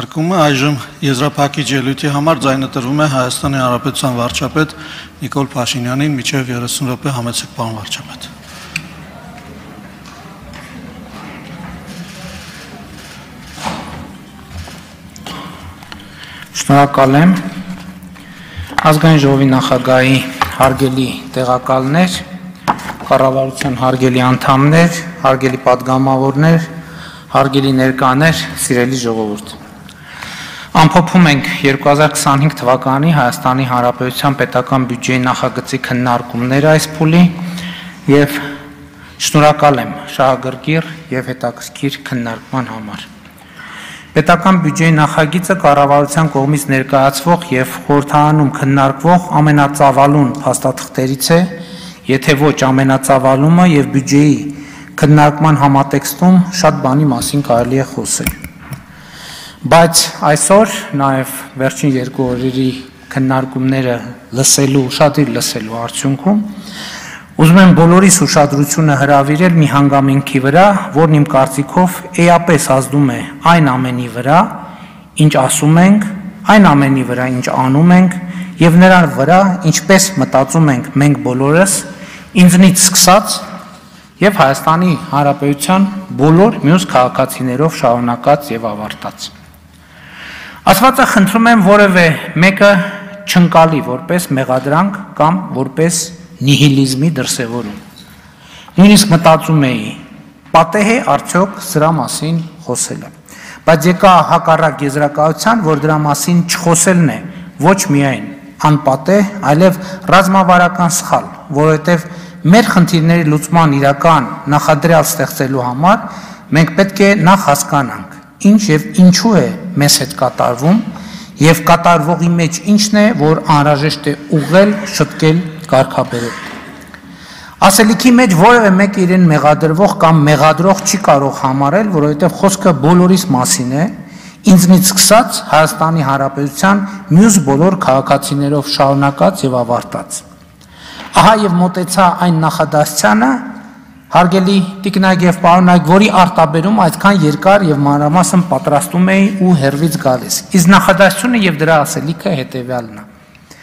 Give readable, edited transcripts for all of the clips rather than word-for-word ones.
Հարկումը այժմ եզրափակիչ ելույթի համար ձայնը տրվում է Հայաստանի Հանրապետության վարչապետ Նիկոլ Փաշինյանին, մինչև 30 րոպե համեցեք, պարոն վարչապետ։ Շնորհակալ եմ Ազգային ժողովի նախագահի հարգելի տեղակալներ, կառավարության հարգելի անդամներ, հարգելի պատգամավորներ, հարգելի ներկաներ, սիրելի ժողովուրդ։ Ամփոփում ենք 2025 թվականի Հայաստանի Հանրապետության պետական բյուջեի նախագծի քննարկումները այս փուլի եւ շնորհակալ եմ շահագրգիռ եւ հետաքրքիր քննարկման համար։ Պետական բյուջեի նախագիծը կառավարության կողմից ներկայացվող եւ խորհրդարանում քննարկվող ամենածավալուն փաստաթղթերից է, եթե ոչ ամենածավալումը եւ բյուջեի քննարկման համատեքստում շատ բանի մասին կարելի է խոսել։ Բայց այսօր նաև վերջին 2 օրերի քննարկումները շատ լսելու արդյունքում ուզում եմ բոլորիս ուշադրությունը հրավիրել մի հանգամանքի վրա, որն իմ կարծիքով էապես ազդում է այն ամենի վրա, ինչ ասում ենք, այն ամենի վրա, ինչ անում ենք, եւ նրան վրա, ինչպես մտածում ենք մենք բոլորս, ինձնից սկսած եւ Հայաստանի Հանրապետության բոլոր մյուս քաղաքացիներով շարունակած եւ ավարտած։ Ասվածը խնդրում եմ որևէ մեկը չընկալի որպես մեղադրանք կամ որպես նիհիլիզմի դրսևորում։ Նույնիսկ մտածում էի, պատեհ է արդյոք սրա մասին խոսելը։ Բայց եկա հակառակ եզրակացության, որ դրա մասին չխոսելն է ոչ միայն անպատեհ, այլև ռազմավարական սխալ, որովհետև մեր խնդիրների լուծման իրական նախադրյալ ստեղծելու համար մենք պետք է նախ հասկանանք, ինչ եւ ինչու է մեզ հետ կատարվում եւ կատարվողի մեջ ինչն է, որ անհրաժեշտ է ուղղել, շտկել, կարգաբերել։ Ասելիքի մեջ որևէ մեկը իրեն մեղադրվող կամ մեղադրող չի կարող համարել, որովհետեւ խոսքը բոլորիս մասին է, ինձնից սկսած Հայաստանի Հանրապետության մյուս բոլոր քաղաքացիներով շարունակած եւ ավարտած։ Ահա եւ մոտեցա այն նախադասությանը, հարգելի տիկնայք եւ պարոնայք, որի արտաբերում այդքան երկար եւ մանրամասն պատրաստում էի ու հերվից գալիս։ Իսկ նախադասությունը եւ դրա ասելիքը հետեւյալն է։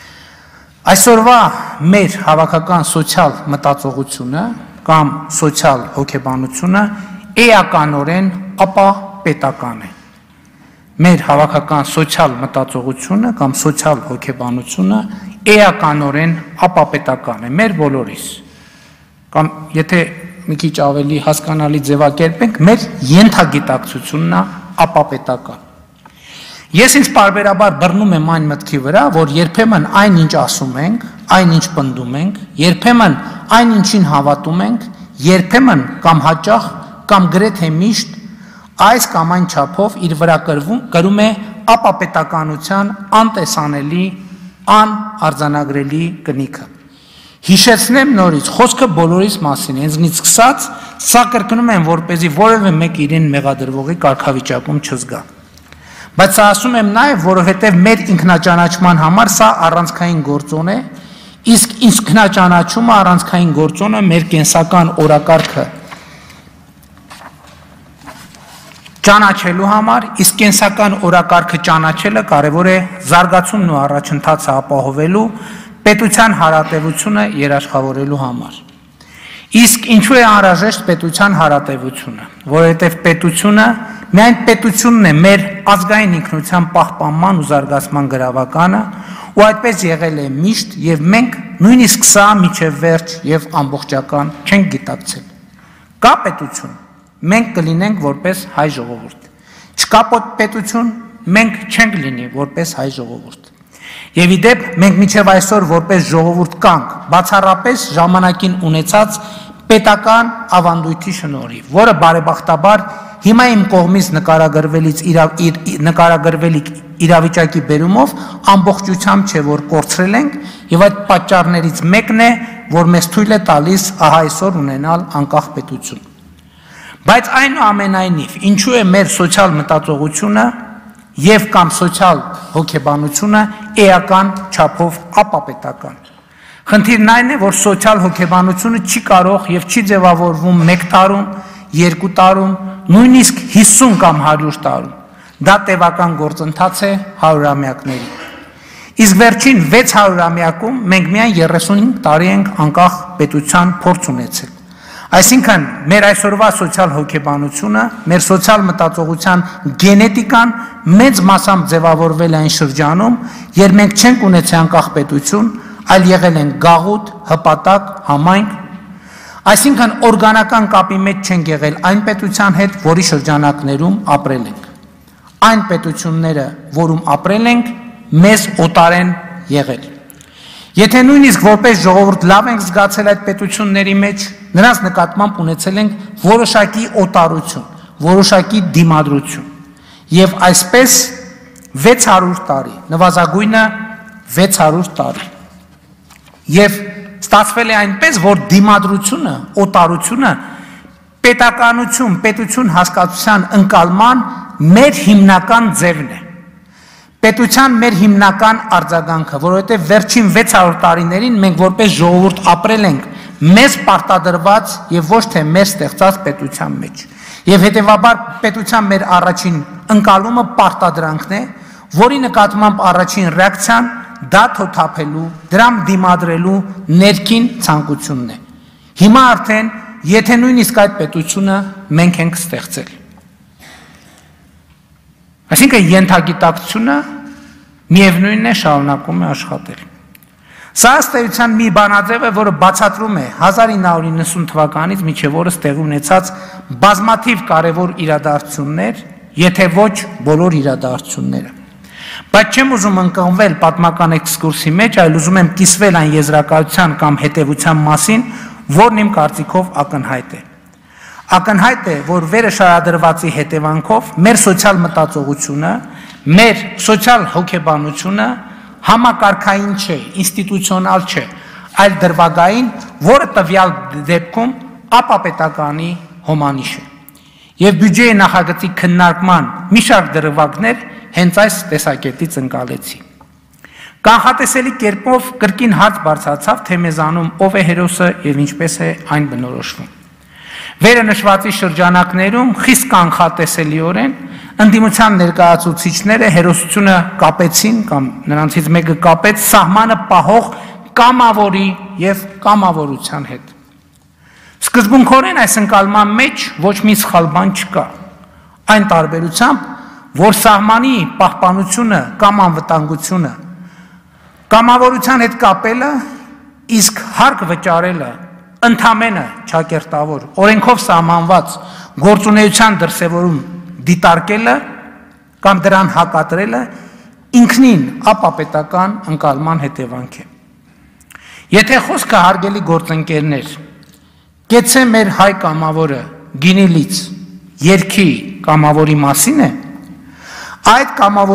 Այսօրվա մեր հավաքական սոցիալ մտածողությունը կամ սոցիալ հոգեբանությունը էականորեն ապապետական է։ Մեր հավաքական սոցիալ մտածողությունը կամ սոցիալ հոգեբանությունը էականորեն ապապետական է մեր բոլորիս։ Կամ եթե մի քիչ ավելի հասկանալի ձևակերպենք, մեր ենթագիտակցությունն է ապապետական։ Ես ինձ պարբերաբար բռնում եմ այն մտքի վրա, որ երբեմն այնինչ ասում ենք, այնինչ պնդում ենք, երբեմն այնինչին հավատում ենք, երբեմն կամ հաճախ կամ գրեթե միշտ այս կամ այն չափով իր վրա կրում է ապապետականության անտեսանելի, անարձանագրելի կնիքը։ Հիշեցնեմ նորից, խոսքը բոլորիս մասին է, ինձնից սկսած, սա կրկնում եմ, որպեսզի որևէ մեկ իրեն մեղադրվողի կարգավիճակում չզգա։ Բայց սա ասում եմ նաև, որովհետև մեր ինքնաճանաչման համար սա առանցքային գործոն է, իսկ ինքնաճանաչումը առանցքային գործոնը մեր կենսական օրակարգը ճանաչելու համար, իսկ կենսական օրակարգը ճանաչելը կարևոր է զարգացումն ու առաջընթացը ապահովելու, պետության հարատևությունը երաշխավորելու համար։ Իսկ ինչու է անհրաժեշտ պետության հարատևությունը, որովհետև պետությունը միայն պետությունն է մեր ազգային ինքնության պահպանման ու զարգացման գրավականը, ու այդպես եղել է միշտ, եւ մենք նույնիսկ սա միջև վերջ եւ ամբողջական չենք գիտակցել։ Կա պետություն, մենք կլինենք որպես հայ ժողովուրդ։ Չկա պետություն, մենք չենք լինի որպես հայ ժողովուրդ։ Եվ իդեպ մենք մինչև այսօր որպես ժողովուրդ կանք, բացառապես ժամանակին ունեցած պետական ավանդույթի շնորհիվ, որը բարեբախտաբար հիմա իմ կողմից նկարագրվելիք իրավիճակի բերումով ամբողջությամբ չէ որ կորցրել ենք, եւ այդ պատճառներից մեկն է, որ մեզ թույլ է տալիս ահա այսօր ունենալ անկախ պետություն։ Բայց այնուամենայնիվ, ինչու է մեր սոցիալ մտածողությունը եւ կամ սոցիալ հոգեբանությունը էական չափով ապապետական։ Խնդիրն այն է, որ սոցիալ հոգեբանությունը չի կարող եւ չի ձևավորվում 1 տարում, 2 տարում, նույնիսկ 50 կամ 100 տարում։ Դա տևական գործընթաց է 100-ամյակների։ Իսկ վերջին 600-ամյակում մենք միայն 35 տարի ենք անկախ պետության փորձ ունեցել։ Այսինքն մեր այսօրվա սոցիալ հոգեբանությունը, մեր սոցիալ մտածողության գենետիկան մեծ մասամբ ձևավորվել է այն շրջանում, երբ մենք չենք ունեցել անկախ պետություն, այլ եղել են գաղութ, հպատակ, համայնք, այսինքն օրգանական կապի մեջ չենք եղել այն պետության հետ, որի շրջանակներում ապրել ենք։ Այն պետությունները, որում ապրել ենք, մեզ օտար են եղել։ Եթե նույնիսկ որպես ժողովուրդ լավ ենք զգացել այդ պետությունների մեջ, նրանց նկատմամբ ունեցել ենք որոշակի օտարություն, որոշակի դիմադրություն։ Եվ այսպես 600 տարի, նվազագույնը 600 տարի։ Եվ ստացվել է այնպես, որ դիմադրությունը, օտարությունը պետականություն, պետություն հասկացության ընկալման մեր հիմնական ձևն է։ Պետության մեր հիմնական արձագանքը, որովհետև վերջին 600 տարիներին մենք որպես ժողովուրդ ապրել ենք մեզ պարտադրված եւ ոչ թե մեր ստեղծած պետության մեջ։ Եվ հետեւաբար պետության մեր առաջին ընկալումը պարտադրանքն է, որի նկատմամբ առաջին ռեակցիան դա թոթափելու, դրամ դիմադրելու ներքին ցանկությունն է։ Հիմա արդեն, եթե նույնիսկ այդ պետությունը մենք ենք ստեղծել։ Այսինքն ենթագիտակցությունը միևնույնն է շարունակում է աշխատել։ Սա ըստ էության մի բանաձև է, որը բացատրում է 1990 թվականից մինչև օրս տեղի ունեցած բազմաթիվ կարևոր իրադարձություններ, եթե ոչ բոլոր իրադարձությունները։ Բայց չեմ ուզում ընկղմվել պատմական էքսկուրսի մեջ, այլ ուզում եմ կիսվել այն եզրակացության կամ հետևության մասին, որն իմ կարծիքով ակնհայտ է։ Ակնհայտ է, որ վերը շարադրվածի հետևանքով մեր սոցիալ մտածողությունը, մեր սոցիալ հոգեբանությունը համակարգային չէ, ինստիտուցիոնալ չէ, այլ դրվագային, որը տվյալ դեպքում ապապետականի հոմանիշ է։ Եվ բյուջեի նախագծի քննարկման մի շարք դրվագներ հենց այս տեսակետից ընկալեցի։ Կանխատեսելի կերպով կրկին հարց բարձրացավ, թե մեզանում ով է հերոսը եւ ինչպես է այն բնորոշվում։ Վերը նշվածի շրջանակներում խիստ կանխատեսելիորեն ընդդիմության ներկայացուցիչները հերոսությունը կապեցին կամ նրանցից մեկը կապեց սահմանը պահող կամավորի եւ կամավորության հետ։ Սկզբունքորեն այս ընկալման մեջ ոչ մի սխալ բան չկա։ Այն տարբերությամբ, որ սահմանի պահպանությունը կամ անվտանգությունը կամավորության հետ կապելը, իսկ հարկ վճարելը ընդամենը ճակերտավոր օրենքով սահմանված գործունեության դրսևորում դիտարկելը կամ դրան հակադրելը ինքնին ապապետական ընկալման հետևանք է։ Եթե խոսքը հարգելի գործընկերներ, կեցե մեր հայ կամավորը գինիլից երկի կամավորի մասին է, այդ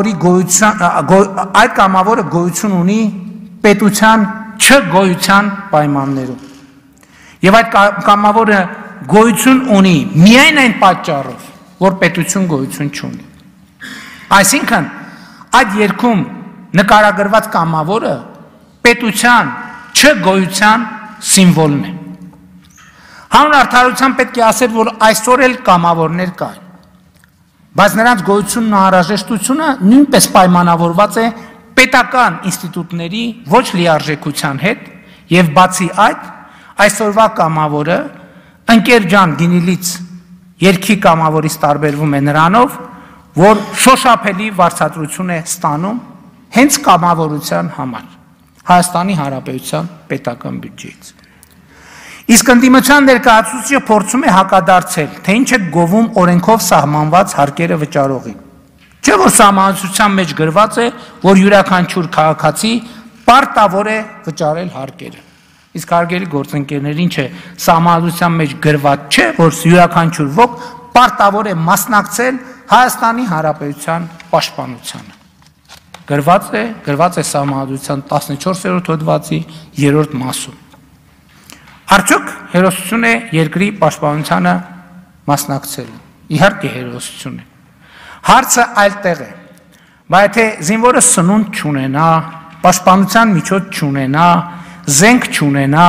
կամավորը գոյություն ունի պետության չգոյության պայմաններում։ Եվ այդ կամավորը գոյություն ունի միայն այն պատճառով, որ պետություն գոյություն չունի։ Այսինքն, այդ երկում նկարագրված կամավորը պետության չգոյության սիմվոլն է։ Հանուն արդարության պետք է ասել, որ այսօր էլ կամավորներ կան, բայց նրանց գոյությունն ու անհրաժեշտությունը նույնպես պայմանավորված է պետական ինստիտուտների ոչ լիարժեքության հետ, եւ բացի այդ, այսօրվա կամավորը ընկեր ջան գինիլից երկի կամավորից տարբերվում է նրանով, որ շոշափելի վարձատրություն է ստանում հենց կամավորության համար Հայաստանի Հանրապետության պետական բյուջեից։ Իսկ ընդդիմության ներկայացուցիչը փորձում է հակադարձել, թե ինչ է գովում օրենքով սահմանված հարկերը վճարողին։ Չէ՞ որ սահմանադրության մեջ գրված է, որ յուրաքանչյուր քաղաքացի պարտավոր է վճարել հարկերը։ Իսկ հարգելի գործընկերներ, ինչ է սահմանադրության մեջ գրված չէ, որ յուրաքանչյուր ոք պարտավոր է մասնակցել Հայաստանի Հանրապետության պաշտպանությանը։ Գրված է սահմանադրության 14-րդ հոդվածի 3-րդ մասում։ Արդյոք հերոսություն է երկրի պաշտպանությանը մասնակցելու։ Իհարկե հերոսություն է։ Հարցը այլտեղ է։ Բայց եթե զինվորը սնունդ չունենա, պաշտպանության միջոց չունենա, զենք չունենա,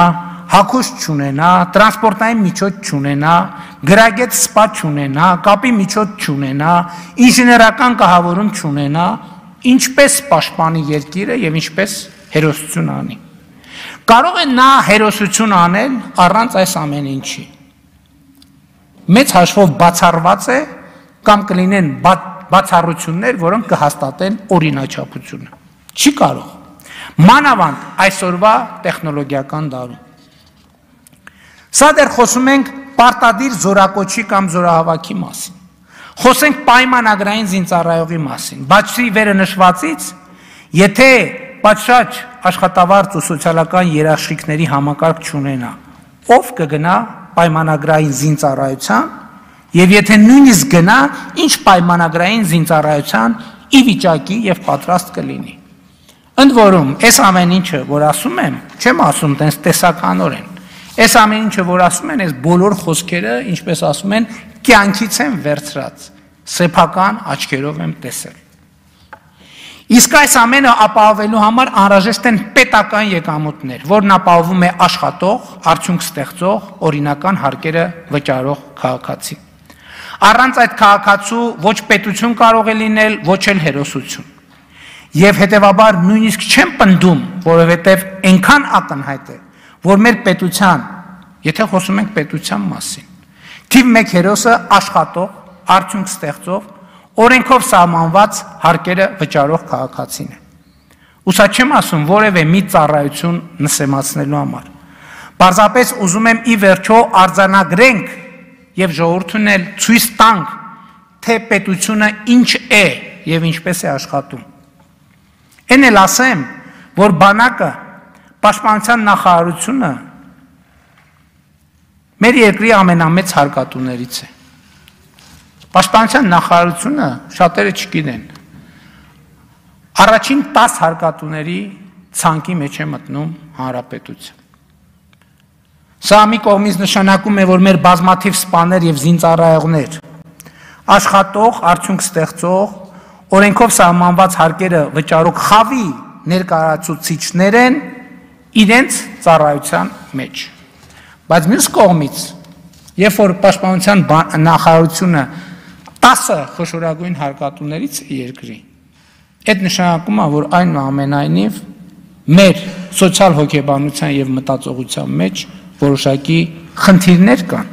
հագուստ չունենա, տրանսպորտային միջոց չունենա, գրագետ սպա չունենա, կապի միջոց չունենա, ինժեներական կահավորում չունենա, ինչպես պաշտպանի երկիրը եւ ինչպես հերոսություն անի։ Կարող է նա հերոսություն անել առանց այս ամեն ինչի։ Մեծ հաշվով բացառված է կամ կլինեն բացառություններ, որոնք կհաստատեն օրինաչափությունը։ Չի կարող։ Մանավանդ այսօրվա տեխնոլոգիական դարում։ Սա դեռ խոսում ենք պարտադիր զորակոչի կամ զորահավաքի մասին։ Խոսենք պայմանագրային զինծառայողի մասին։ Բացի վերը նշվածից, եթե պատշաճ աշխատավարձ ու սոցիալական երաշխիքների համակարգ չունենա, ով կգնա պայմանագրային զինծառայության, եւ եթե նույնիսկ գնա, ինչ պայմանագրային զինծառայության ի վիճակի եւ պատրաստ կլինի։ Ընդ որում, այս ամեն ինչը, որ ասում եմ, չեմ ասում տենց տեսականորեն։ Այս ամեն ինչը, որ ասում են, այս բոլոր խոսքերը, ինչպես ասում են, կյանքից են վերցրած, սեփական աչքերով եմ տեսել։ Իսկ այս ամենը ապահովելու համար անհրաժեշտ են պետական եկամուտներ, որն ապահովում է աշխատող, արդյունք ստեղծող, օրինական հարկերը վճարող քաղաքացի։ Առանց այդ քաղաքացու ոչ պետություն կարող է լինել, ոչ էլ հերոսություն։ Եվ հետևաբար նույնիսկ չեմ պնդում, որովհետև այնքան ակնհայտ է, որ մեր պետության, եթե խոսում ենք պետության մասին, թիվ 1 հերոսը աշխատող, արդյունք ստեղծող, օրենքով սահմանված հարկերը վճարող քաղաքացին է։ Ու սա չեմ ասում որևէ մի ծառայություն նսեմացնելու համար։ Պարզապես ուզում եմ ի վերջո արձանագրենք եւ ժողովրդուն էլ ցույց տանք, թե պետությունը ինչ է եւ ինչպես է աշխատում։ Էն էլ ասեմ, որ բանակը, պաշտպանության նախարարությունը մեր երկրի ամենամեծ հարկատուներից է։ Պաշտպանության նախարարությունը շատերը չգիտեն։ Առաջին 10 հարկատուների ցանկի մեջ է մտնում հանրապետություն։ Սա մի կողմից նշանակում է, որ մեր բազմաթիվ սպաներ եւ զինծառայողներ, աշխատող, արդյունք ստեղծող, օրենքով սահմանված հարկերը վճարող խավի ներկայացուցիչներ են իրենց ծառայության մեջ։ Բայց մյուս կողմից, երբ որ պաշտպանության նախարարությունը 10 խոշորագույն հարկատուներից է երկրի, այդ նշանակում է, որ այնուամենայնիվ մեր սոցիալ հոգեբանության եւ մտածողության մեջ որոշակի խնդիրներ կան։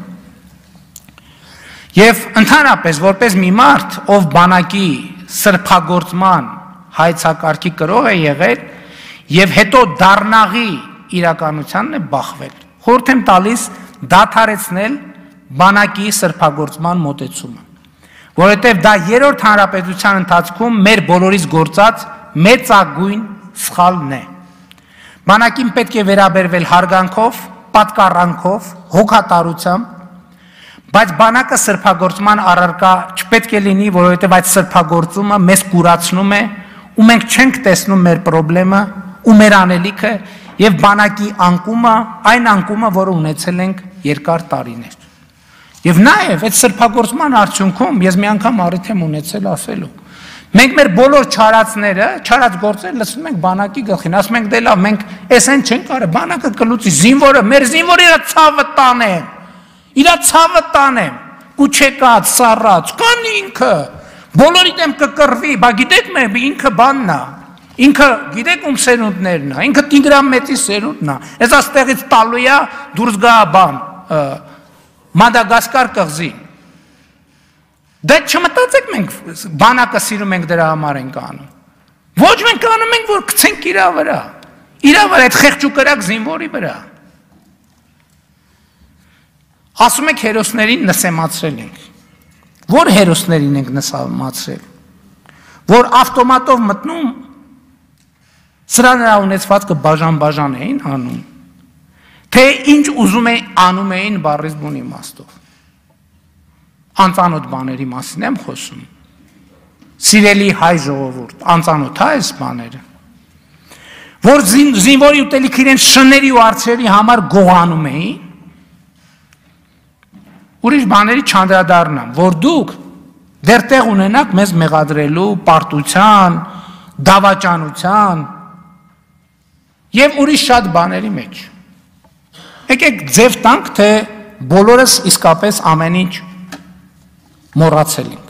Եվ ընդհանրապես, որպես մի մարդ, ով բանակի սրբագործման հայցակարգի կրող է եղել եւ հետո դառնաղի իրականությանն է բախվել, խորհուրդ եմ տալիս դադարեցնել բանակի սրբագործման մոտեցումը, որովհետեւ դա երրորդ հանրապետության ընթացքում մեր բոլորիս գործած մեծագույն սխալն է։ Բանակին պետք է վերաբերվել հարգանքով, պատկառանքով, հոգատարությամբ, բայց բանակը սրբագործման առարկա չպետք է լինի, որովհետև այդ սրբագործումը մեզ կուրացնում է, ու մենք չենք տեսնում մեր խնդրեմը ու մեր անելիքը եւ բանակի անկումը, այն անկումը, որը ունեցել ենք երկար տարիներ։ Եվ նաեւ այդ սրբագործման արդյունքում ես մի անգամ առիթ եմ ունեցել ասելու. մենք մեր բոլոր չարածները, չարած գործերը լցնում ենք բանակի գլխին, ասում ենք դե լավ, մենք էս այն չենք արել, բանակը կլուծի, զինվորը, մեր զինվորը իր ցավը տանեմ, կուչեկած, սառած, կան ինքը, բոլորի դեմ կկռվի, բա գիտեք մեր ինքը բանն է, ինքը գիտեք ում սերունդներն է, ինքը Տիգրան Մեծի սերունդն է, այս աստեղից տալու է դուրս գա բան, Մադագասկար կղզին։ Դա չմտածեք մենք բանակը սիրում ենք դրա համար ենք անում։ Ոչ մենք անում ենք, որ գցենք իր վրա այդ խեղճուկրակ զինվորի վրա։ Ասում եք հերոսներին նսեմացրել ենք։ Որ հերոսներին ենք նսեմացրել։ Որ ավտոմատով մտնում սրա նրա ունեցվածքը բաժան էին անում։ Թե ինչ ուզում էին անում էին բառից բուն իմաստով։ Անծանոթ բաների մասին եմ խոսում։ Սիրելի հայ ժողովուրդ, անծանոթ է այս բաները։ Որ զինվորի ուտելիքը իրենց շների ու արծերի համար գողանում էին, ուրիշ բաների չանդրադառնամ, որ դուք դեռ տեղ ունենաք մեզ մեղադրելու պարտության, դավաճանության եւ ուրիշ շատ բաների մեջ։ Եկեք ձև տանք, թե բոլորս իսկապես ամեն ինչ մոռացել ենք։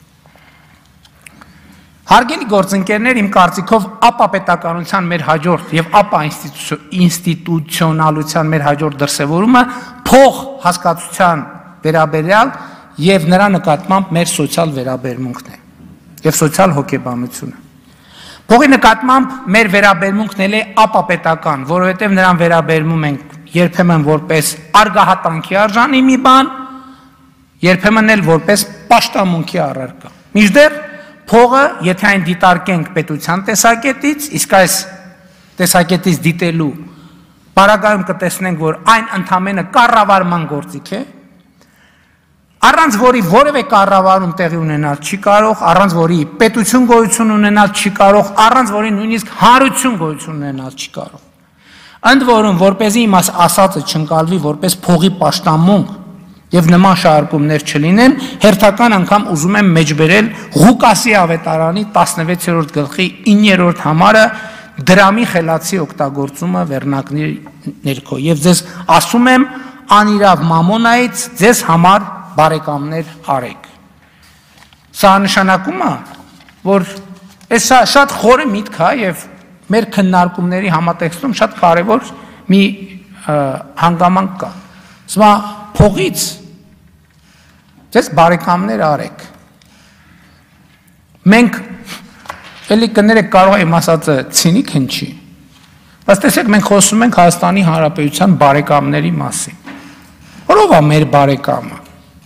Հարգելի գործընկերներ, իմ կարծիքով ապա պետականության մեր հաջորդ եւ ապա ինստիտուցիոնալության մեր հաջորդ դրսևորումը փող հասկացության վերաբերյալ եւ նրա նկատմամբ մեր սոցիալ վերաբերմունքն է եւ սոցիալ հոգեբանությունը։ Փողի նկատմամբ մեր վերաբերմունքն էլ է ապա պետական, որովհետեւ նրան վերաբերվում ենք երբեմն որպես արգահատանքի արժանի մի բան, երբեմն էլ որպես պաշտամունքի առարկա։ Մինչդեռ փողը, եթե այն դիտարկենք պետության տեսակետից, իսկ այս տեսակետից դիտելու պարագայում կտեսնենք, որ այն ընդամենը կառավարման գործիք է, առանց որի որևէ կառավարում տեղի ունենալ չի կարող, առանց որի պետություն գոյություն ունենալ չի կարող, առանց որի նույնիսկ հանրություն գոյություն ունենալ չի կարող։ Ընդ որում, որպեսզի իմ ասածը չընկալվի որպես փողի պաշտամունք եւ նման շարժումներ չլինեն, հերթական անգամ ուզում եմ մեջբերել Ղուկասի ավետարանի 16-րդ գլխի 9-րդ համարը դրամի խելացի օգտագործումը վերնակների ներքո եւ ձեզ ասում եմ անիրավ մամոնայից ձեզ համար բարեկամներ արեք։ Սա նշանակում է, որ այս շատ խորը միտք է եւ մեր քննարկումների համատեքստում շատ կարեւոր մի հանգամանք կա։ Սա փողից ձեզ բարեկամներ արեք։ Մենք էլի կներեք կարող եմ ասածը ցինիկ հնչի։ Բայց տեսեք մենք խոսում ենք Հայաստանի Հանրապետության բարեկամների մասին։ Ո՞վ է մեր բարեկամը։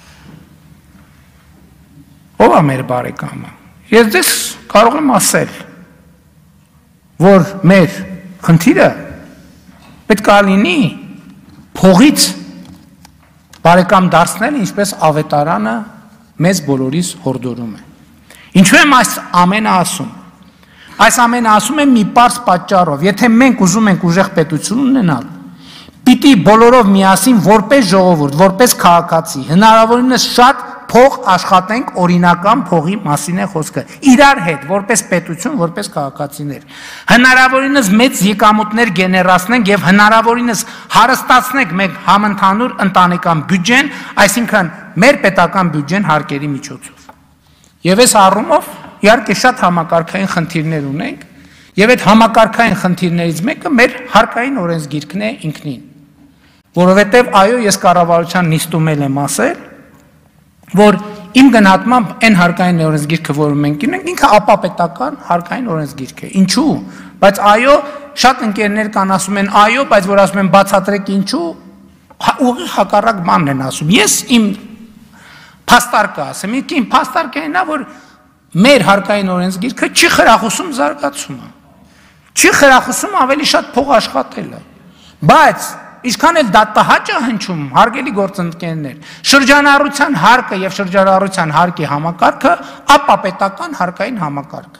Ո՞վ է մեր բարեկամը։ Ես ձեզ կարող եմ ասել, որ մեր խնդիրը պետք է լինի փողից բարեկամ դարձնել, ինչպես ավետարանը մեզ բոլորիս հորդորում է։ Ինչու եմ այս ամենը ասում։ Այս ամենը ասում եմ մի պարզ պատճառով, եթե մենք ուզում ենք ուժեղ պետություն ունենալ, պիտի բոլորով միասին որպես ժողովուրդ, որպես քաղաքացի, հնարավորինս շատ փող աշխատենք, օրինական փողի մասին է խոսքը, իրար հետ, որպես պետություն, որպես քաղաքացիներ, հնարավորինս մեծ եկամուտներ գեներացնենք եւ հնարավորինս հարստացնենք մեր համընդհանուր ընտանեկան բյուջեն, այսինքն մեր պետական բյուջեն հարկերի միջոցով։ Եվ այս առումով իհարկե շատ համակարգային խնդիրներ ունենք, եւ այդ համակարգային խնդիրներից մեկը մեր հարկային օրենսգիրքն է ինքնին, որովհետեւ այո, ես կառավարության նիստում եմ ասել, որ իմ գնահատմամբ այն հարկային օրենսգիրքը, որը մենք ունենք, ինքը ապապետական հարկային օրենսգիրք է։ Ինչու՞։ Բայց այո, շատ ընկերներ կան ասում են այո, բայց որ ասում են բացատրեք ինչու, ուղիղ հակառակ բանն են ասում։ Ես իմ փաստարկը ասեմ, իմ փաստարկը այն է, որ մեր հարկային օրենսգիրքը չի խրախուսում զարգացումը։ Չի խրախուսում ավելի շատ փող աշխատելը։ Բայց Ինչքան էլ դա տհաճ է հնչում, հարգելի գործընկերներ, շրջանառության հարկը եւ շրջանառության հարկի համակարգը ապապետական հարկային համակարգ։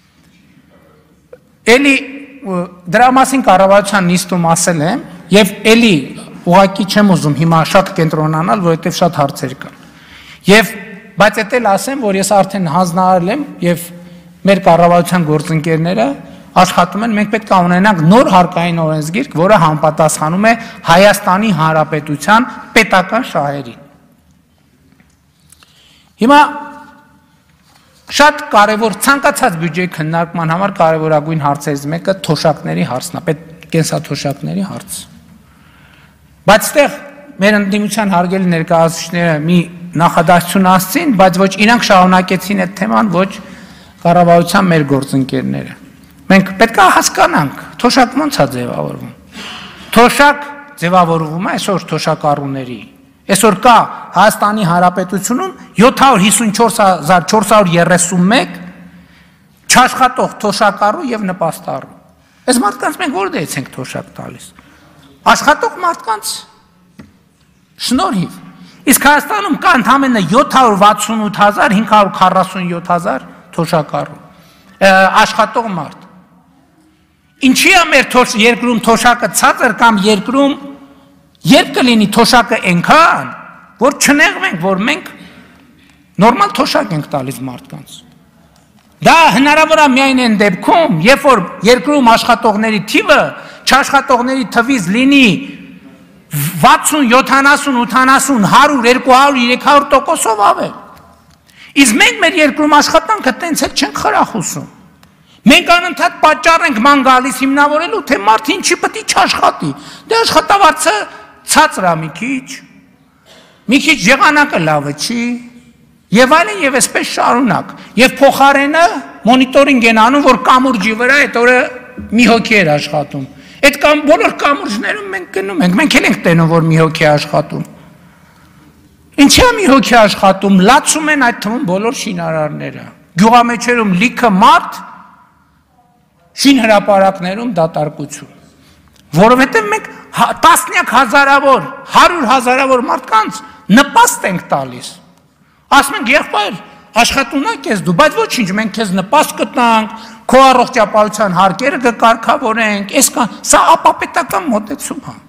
Էլի դրա մասին կառավարության նիստում ասել եմ եւ էլի ուղղակի չեմ ուզում հիմա շատ կենտրոնանալ, որովհետեւ շատ հարցեր կան։ Եվ բայց էդ էլ ասեմ, որ ես արդեն հանձնարարել եմ եւ մեր կառավարության գործընկերները աշխատում են, մենք պետք է ունենանք նոր հարկային օրենսգիրք, որը համապատասխանում է Հայաստանի Հանրապետության պետական շահերին։ Հիմա շատ կարևոր ցանկացած բյուջեի քննարկման համար կարևորագույն հարցերից մեկը թոշակների հարցն է, կենսաթոշակների հարց։ Բայց այդտեղ մեր ընդդիմության հարգելի ներկայացուցիչները մի նախադասություն ասցին, բայց ոչ իրանք շարունակեցին այդ թեման, ոչ կառավարության մեր գործընկերները։ Մենք պետք է հասկանանք, թոշակ ոնց է ձևավորվում։ Թոշակ ձևավորվում է այսօր թոշակառուների։ Այսօր կա Հայաստանի Հանրապետությունում 754,431 չաշխատող թոշակառու եւ նպաստառու։ Այս մարդկանց մենք որտեղից ենք թոշակ տալիս։ Աշխատող մարդկանց շնորհիվ։ Իսկ Հայաստանում կա ընդամենը 768,547 թոշակառու աշխատող մարդ։ Ինչի է մեր երկրում թոշակը ցածր կամ երկրում երբ կլինի թոշակը այնքան, որ չնեղվենք, որ մենք նորմալ թոշակ ենք տալիս մարդկանց։ Դա հնարավոր է միայն այն դեպքում, երբ որ երկրում աշխատողների թիվը չաշխատողների թվից լինի 60, 70, 80, 100, 200, 300%-ով ավել։ Իսկ մենք մեր երկրում աշխատանքը տենց էլ չենք խրախուսում։ Մենք անընդհատ պատճառ ենք ման գալիս հիմնավորելու, թե մարդ ինչի պետք է չաշխատի։ Դե աշխատավարձը ցածր է մի քիչ եղանակը լավը չի, եւ այլն եւ այսպես շարունակ։ Եվ փոխարենը մոնիտորինգ են անում, որ կամուրջի վրա այդ օրը մի հոգի էր աշխատում։ Այդ կամ բոլոր կամուրջներում մենք գնում ենք, մենք էլ ենք տենում, որ մի հոգի է աշխատում։ Ինչի՞ է մի հոգի աշխատում, լացում են այդ թվում բոլոր շինարարները։ Գյուղամեջերում լիքը մարդ, շինհրապարակներում դատարկություն։ Որովհետև մենք տասնյակ հազարավոր, 100,000-ավոր մարդկանց նպաստ ենք տալիս։ Ասում ենք, եղբայր, աշխատունակ ես դու, բայց ոչինչ, մենք քեզ նպաստ կտանք, քո առողջապահության հարկերը կկարգավորենք, սա ապապետական մոտեցում է։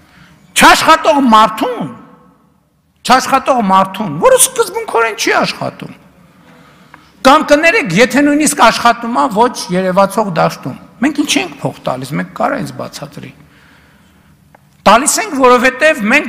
Չաշխատող մարդուն, որը սկզբունքորեն չի աշխատում։ Կամ կներեք, եթե նույնիսկ աշխատում է ոչ երևացող դաշտում, մենք ինչ ենք փող տալիս, մենք կարա ինձ բացատրի։ Տալիս ենք, որովհետև մենք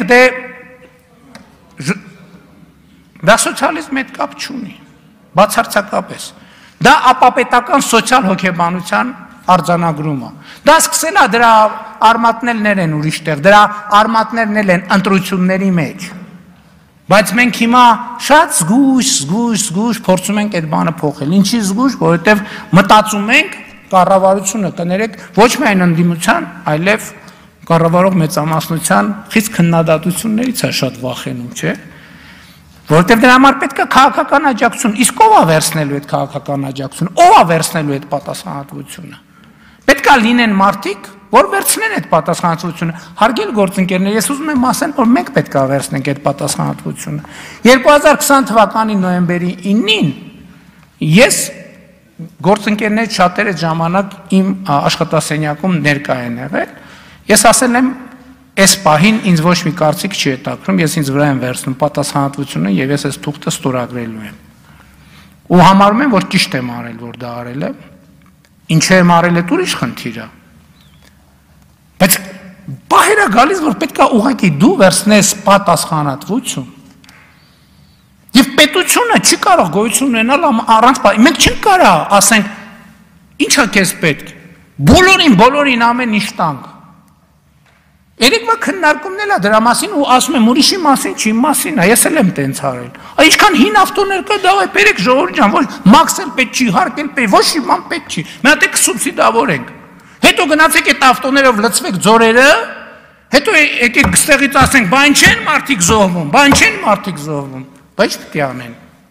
դա սոցիալիզմի հետ կապ չունի, բացարձակապես։ Դա ապապետական սոցիալ հոգեբանության արձանագրում է։ Դա սկսել է դրա արմատներն են ուրիշ տեղ, դրա արմատներն են ընտրությունների մեջ։ Բայց մենք հիմա շատ զգույշ փորձում ենք այդ բանը փոխել։ Ինչի զգույշ, որովհետև մտածում ենք կառավարությունը, կներեք, ոչ միայն ընդդիմության, այլև կառավարող մեծամասնության խիստ քննադատություններից է շատ վախենում, չէ՞։ Որովհետև դրա համար պետք է քաղաքական աջակցություն, իսկ ով է վերցնելու այդ քաղաքական աջակցությունը, ով է վերցնելու այդ պատասխանատվությունը։ Պետք է լինեն մարդիկ, որ վերցնեն այդ պատասխանատվությունը։ Հարգելի գործընկերներ, ես ուզում եմ ասեմ, որ մենք պետք է վերցնենք այդ պատասխանատվությունը։ 2020 թվականի նոյեմբերի 9-ին ես գործընկերներ շատերը ժամանակ իմ աշխատասենյակում ներկա են եղել։ Ես ասել եմ, այս պահին ինձ ոչ մի կարծիք չի հետաքրում, ես ինձ վրա եմ վերցնում պատասխանատվությունը եւ ես այս թուղթը ստորագրելու եմ։ Ու համարում եմ, որ ճիշտ եմ արել, որ դա արել եմ։ Ինչ եմ արել, այդ ուրիշ խնդիր է։ Բայց բահերա գալիս, որ պետք է ուղղակի դու վերցնես պատասխանատվություն։ Եվ պետությունը չի կարող գոյություն ունենալ առանց մենք չենք կարող ասենք ի՞նչ է քեզ պետք։ Բոլորին ամեն ինչ տանք։ Երեկվա քննարկումն էլ է դրա մասին ու ասում եմ ուրիշի մասին չի, իմ մասին է, ես էլ եմ տենց արել։ Ինչքան հին ավտոներ կա, դավայ բերեք ժողովուրդ ջան, ոչ մաքսել պետք չի, հարկել պետք, ոչ մի բան պետք չի։ Մենք դեք սուբսիդավորենք։ Հետո գնացեք այդ ավտոներով լցվեք ձորերը, հետո եկեք ստեղից ասենք, բան չեն մարդիկ զոհվում, բայց պետք է անեն։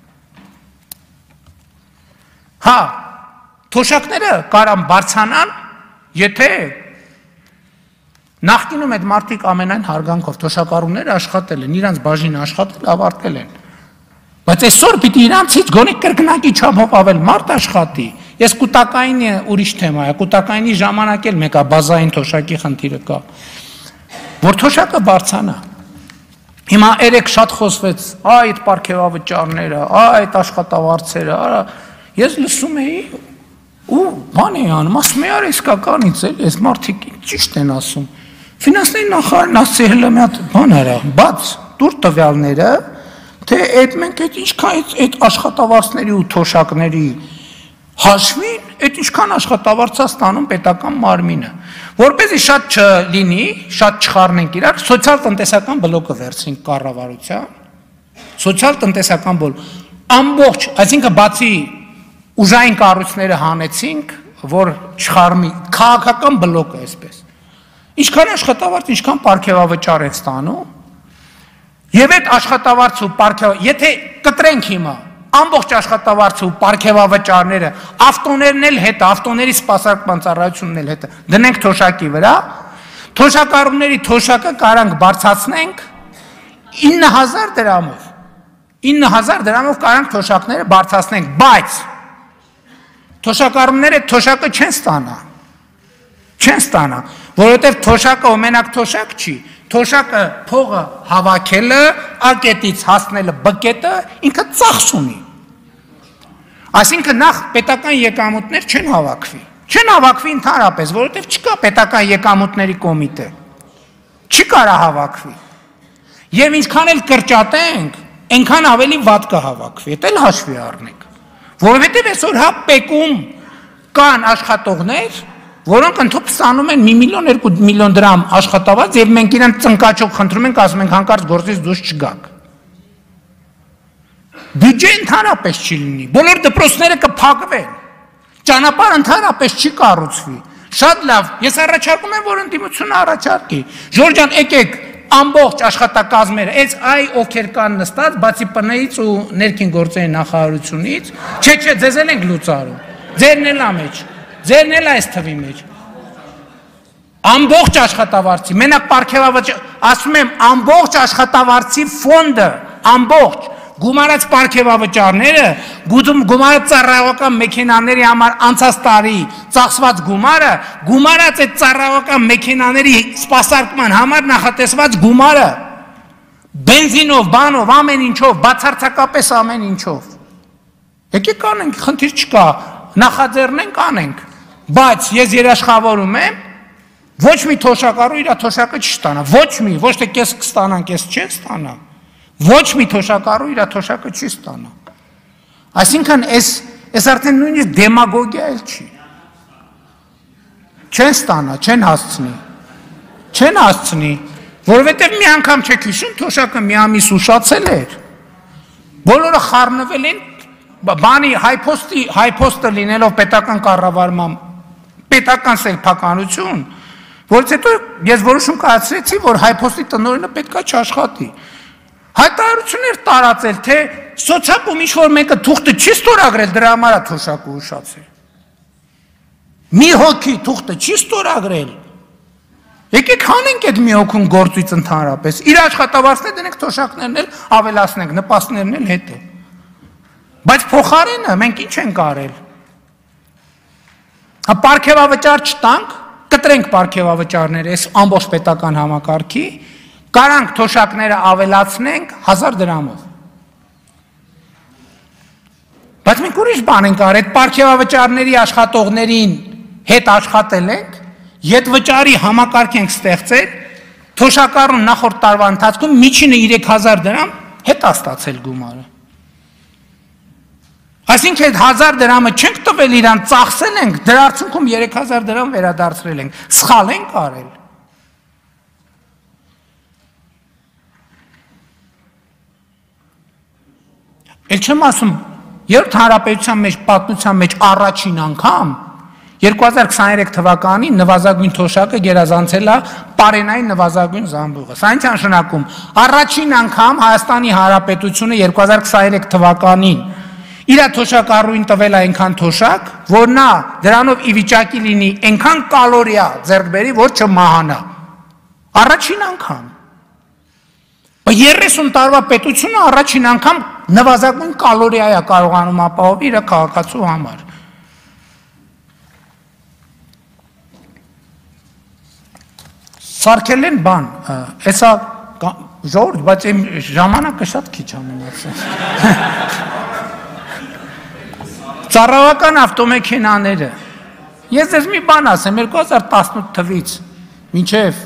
Հա, թոշակները կարան բարձրանան, եթե նախկինում այդ մարդիկ ամենայն հարգանքով թոշակառուները աշխատել են, իրանց բաժինը աշխատել, ավարտել են։ Բայց այսօր պիտի իրանցից գոնե կրկնակի չափով ավել մարդ աշխատի։ Ես կուտակայինը ուրիշ թեմա է, կուտակայինի ժամանակ էլ մեկա բազային թոշակի խնդիրը կա, որ թոշակը բարձրանա։ Հիմա երեք շատ խոսվեց, այդ պարգևավճարները, այդ աշխատավարձերը, ես լսում էի ու բան էի անում, ասում էի, արա իսկականից էլ, այս մարդիկ ճիշտ են ասում։ Ֆինանսների նախարարն ասել է մի հատ բան արա, բաց դուր տվյալները, թե այդ մենք այդ ինչքան այդ աշխատավարձների ու թոշակների հաշվին, այդ ինչքան աշխատավարձ է ստանում պետական մարմինը, որպեսզի շատ չլինի, շատ չխառնենք իրար, սոցիալ-տնտեսական բլոկը վերցրինք կառավարության, սոցիալ-տնտեսական բլոկ, ամբողջ, այսինքն բացի ուժային կառույցները հանեցինք, որ չխառնի, քաղաքական բլոկը այսպես։ Ինչքան աշխատավարձ, ինչքան պարգևավճար են ստանում, եւ այդ աշխատավարձ ու պարգև, եթե կտրենք հիմա ամբողջ աշխատավարձը ու պարգևավճարները, ավտոներն էլ հետը, ավտոների սպասարկման ծառայությունն էլ հետը, դնենք թոշակի վրա, թոշակառուների թոշակը կարանք բարձրացնենք 9000 դրամով։ 9000 դրամով կարանք թոշակները բարձրացնենք, բայց թոշակառուները թոշակը չեն ստանա, որովհետև թոշակը մենակ թոշակ չի, թոշակը փողը հավաքելը, ակետից հասնելը բկետը ինքը ծախս ունի։ Այսինքն նախ պետական եկամուտներ չեն հավաքվի ընդհանրապես, որովհետև չկա պետական եկամուտների կոմիտե։ Չի կարա հավաքվի։ Եվ ինչքան էլ կրճատենք, այնքան ավելի վատ կհավաքվի, դա էլ հաշվի առնենք։ Որովհետև այսօր հա պեկում կան աշխատողներ, որոնք ընդհանուր ստանում են 1 միլիոն 2 միլիոն դրամ աշխատավարձ եւ մենք իրեն ծնկաճով խնդրում ենք, ասում ենք հանկարծ գործից դուրս չգաք։ Բյուջե ընդհանրապես չի լինի, բոլոր դպրոցները կփակվեն, ճանապարհ ընդհանրապես չի կառուցվի։ Շատ լավ, ես առաջարկում եմ, որ ընդդիմությունը առաջարկի։ Ժորժ ջան, եկեք ամբողջ աշխատակազմերը, այս ովքեր կան նստած, բացի ՊՆ-ից ու ներքին գործերի նախարարությունից, չէ, ձեզ էլ ենք լուծարում։ Ձերն էլ ամեջ, ձերն էլ այս թվի մեջ։ Ամբողջ աշխատավարձի, մենակ պարգևավճար, ասում եմ, ամբողջ աշխատավարձի ֆոնդը, ամբողջ գումարած պարգևավճարները, գումարած ծառայողական մեքենաների համար անցած տարի ծախսված գումարը, գումարած այդ ծառայողական մեքենաների սպասարկման համար նախատեսված գումարը, բենզինով, բանով, ամեն ինչով, բացարձակապես ամեն ինչով։ Եկեք կանենք, խնդիր չկա, նախաձեռնենք, անենք, բայց ես երաշխավորում եմ, ոչ մի թոշակառու իր թոշակը չստանա, ոչ մի, ոչ թե կես կստանան, կես չեն ստանա, ոչ մի թոշակառու իր թոշակը չի ստանա։ Այսինքն այս արդեն նույնիսկ դեմագոգիա էլ չի։ Չեն ստանա, չեն հասցնի, որովհետև մի անգամ չեք հիշում, թոշակը մի ամիս ուշացել էր, բոլորը խառնվել են, բանի հայփոստը լինելով պետական կառավարման, պետական սեփականություն, որից հետո ես որոշում կայացրեցի, որ հայփոստի տնօրենը պետքա չաշխատի։ Հայտարարություններ տարածել, թե սոցիալում ինչ-որ մեկը թուղթը չի ստորագրել, դրա համար է թոշակը ուշացել։ Մի հոգի թուղթը չի ստորագրել։ Եկեք հանենք այդ մի հոգուն գործից ընդհանրապես։ Իր աշխատավարձները դնենք, թոշակներն էլ ավելացնենք, նպաստներն էլ հետը։ Բայց փոխարենը մենք ինչ ենք արել։ Պարգևավճար չտանք, կտրենք պարգևավճարները այս ամբողջ պետական համակարգի, կարանք թոշակները ավելացնենք 1000 դրամով։ Բայց մենք ուրիշ բան ենք արել, այդ պարգևավճարների աշխատողներին հետ աշխատել ենք, ետվճարի համակարգ ենք ստեղծել, թոշակառուն նախորդ տարվա ընթացքում միջինը 3000 դրամ հետ է ստացել գումարը։ Այսինքն այդ 1000 դրամը չենք տվել իրան, ծախսել ենք, դրա արդյունքում 3000 դրամ վերադարձրել ենք, սխալ ենք արել։ Էլ չեմ ասում, երրորդ հանրապետության մեջ, պատմության մեջ առաջին անգամ 2023 թվականին նվազագույն թոշակը գերազանցել է Պարենային նվազագույն զամբյուղը։ Սա ինչ նշանակում։ Առաջին անգամ Հայաստանի Հանրապետությունը 2023 թվականին իր թոշակառուին տվել է այնքան թոշակ, որ նա դրանով ի վիճակի լինի այնքան կալորիա ձեռք բերի, որ չմահանա։ Առաջին անգամ։ 30 տարվա պետությունը առաջին անգամ նվազագույն կալորիա է կարողանում ապահովել իր քաղաքացու համար։ Սարքել են բան, հեսա ժողովուրդ, բայց իմ ժամանակը շատ քիչ է մնացել։ Ծառայական ավտոմեքենաները։ Ես ձեզ մի բան ասեմ, 2018 թվից մինչև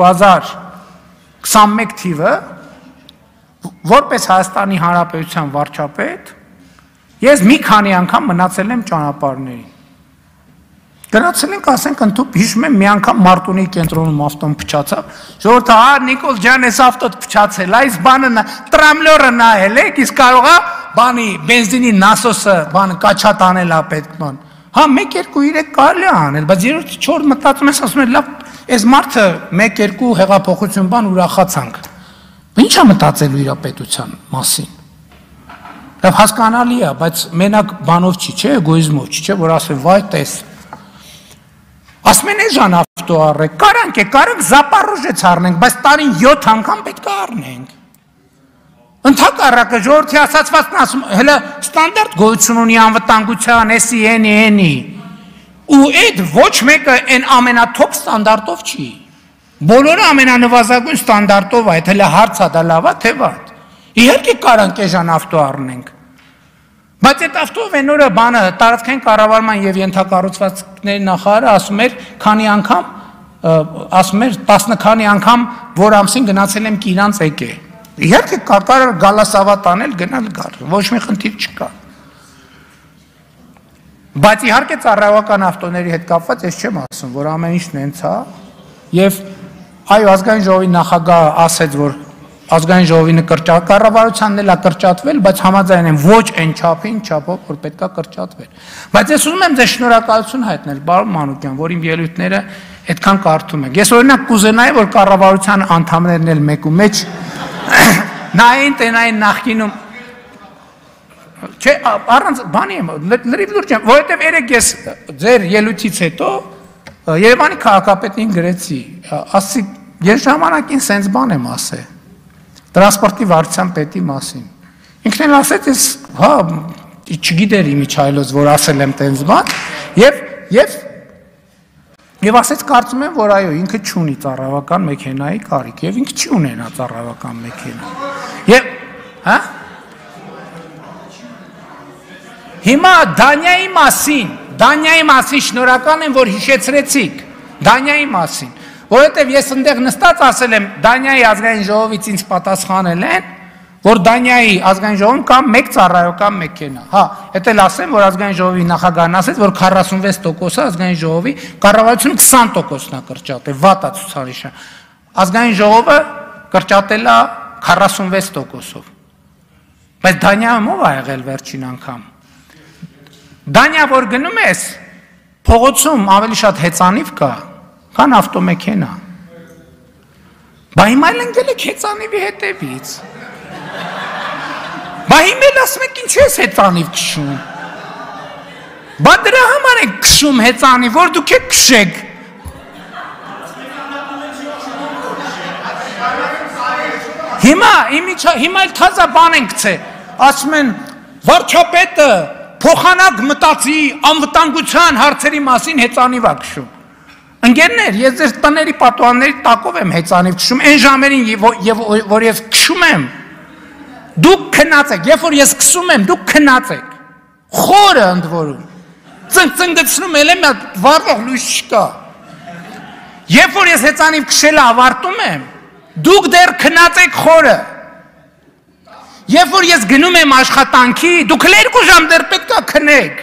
2021 թիվը որպես Հայաստանի Հանրապետության վարչապետ, ես մի քանի անգամ մնացել եմ ճանապարհներին։ Գնացել ենք, ասենք, ընդհանուր հիշում եմ, մի անգամ Մարտունի կենտրոնում ավտոն փչացավ, ժողովուրդը, Նիկոլ ջան, այս ավտոդ փչացել, այս բանը տրամլյորը նայել եք, իսկ կարող է բանի բենզինի նասոսը բանը կաչատ անել է պետք բան։ Հա 1-2-3 կարելի է անել, բայց 3-4 մտածում ես, ասում ես, լավ, այս մարդը 1-2 հեղափոխություն բան ուրախացանք։ Ինչ է մտածելու իր պետության մասին։ Լավ հասկանալի է, բայց մենակ բանով չի, չէ, էգոիզմով չի, չէ, որ ասել, վայ, տես։ Ասում են էժան ավտո առեք, կարանք Զապարոժեց առնենք, բայց տարին 7 անգամ պետք է առնենք։ Ընդհակառակը ժողովրդի ասացվածն ասում, հələ ստանդարտ գոյություն ունի անվտանգության, էսի, էնի։ Ու այդ ոչ մեկը այն ամենաթոփ ստանդարտով չի։ Բոլորը ամենանվազագույն ստանդարտով է, հələ հարց է դա լավ է, թե վատ։ Իհարկե կարանք էժան ավտո առնենք։ Բայց այդ ավտով այն օրը բանը տարածքային կառավարման եւ ենթակառուցվածքների նախարարը ասում էր, քանի անգամ ասում էր 10 քանի անգամ որ ամսին գնացել եմ Կիրանց եկե։ Իհարկե կարող գալասավատ անել, գնալ գալ, ոչ մի խնդիր չկա։ Բայց իհարկե ծառայական ավտոների հետ կապված ես չեմ ասում, որ ամեն ինչն հենց է, եւ այո, ազգային ժողովի նախագահը ասեց, որ ազգային ժողովի կառավարությանն էլ է կրճատվել, բայց համաձայն եմ ոչ այն չափով, որ պետք է կրճատվել։ Բայց ես ուզում եմ ձեզ շնորհակալություն հայտնել, պարոն Մանուկյան, որ իմ ելույթները այդքան կարդում եք։ Ես օրինակ կուզենայի, որ կառավարության անդամներն էլ մեկ ու մեջ նային տենային նախկինում չէ, առանց բանի եմ, լրիվ լուրջ եմ, որովհետև երեք ես ձեր ելույթից հետո Երևանի քաղաքապետին գրեցի, ասի, ես ժամանակին սենց բան եմ ասել, տրանսպորտի վարչության պետի մասին։ Ինքն էլ ասեց, ես, հա, չգիտեր իմիջայլոց, որ ասել եմ տենց բան, եւ ասեց, կարծում եմ, որ այո, ինքը չունի ծառայական մեքենայի կարիք, եւ ինքը չի ունենա ծառայական մեքենա։ Եվ, հա? Հիմա Դանիայի մասին շնորհակալ եմ, որ հիշեցրեցիք, Դանիայի մասին, որովհետև ես ընդեղ նստած ասել եմ, Դանիայի ազգային ժողովից ինձ պատասխանել են, որ Դանիայի ազգային ժողովում կա մեկ ծառայական մեքենա, հա, հետ էլ ասեմ, որ ազգային ժողովի նախագահն ասեց, որ 46%-ը ազգային ժողովի, կառավարությունը 20%-ն է կրճատել, վատ է ցուցարիշը, ազգային ժողովը կրճատել է 46%-ով, բայց Դանիայում ով ա եղել վերջին անգամ։ Դանիա, որ գնում ես, փողոցում ավելի շատ հեծանիվ կա, քան ավտոմեքենա։ Բա հիմա էլ ընկել եք հեծանիվի հետևից։ Բա հիմա էլ ասում եք ինչու ես հեծանիվ քշում։ Բա դրա համար եք քշում հեծանիվ, որ դուք եք քշեք։ Հիմա էլ թազա բան են գցե, ասում են, վարչապետը փոխանակ մտածի անվտանգության հարցերի մասին հեծանիվ է քշում։ Ընկերներ, ես ձեր տների պատուհանների տակով եմ հեծանիվ քշում, այն ժամերին, որ ես քշում եմ, դուք քնած եք, երբ որ ես քսում եմ, դուք քնած եք, խորը ընդ որում, ծնգծնում էլ եմ, վառող լույս չկա։ Երբ որ ես հեծանիվ քշելը ավարտում եմ, դուք դեռ քնած եք խորը։ Երբ որ ես գնում եմ աշխատանքի, դուք 2 ժամ դեռ պետք է քնեք։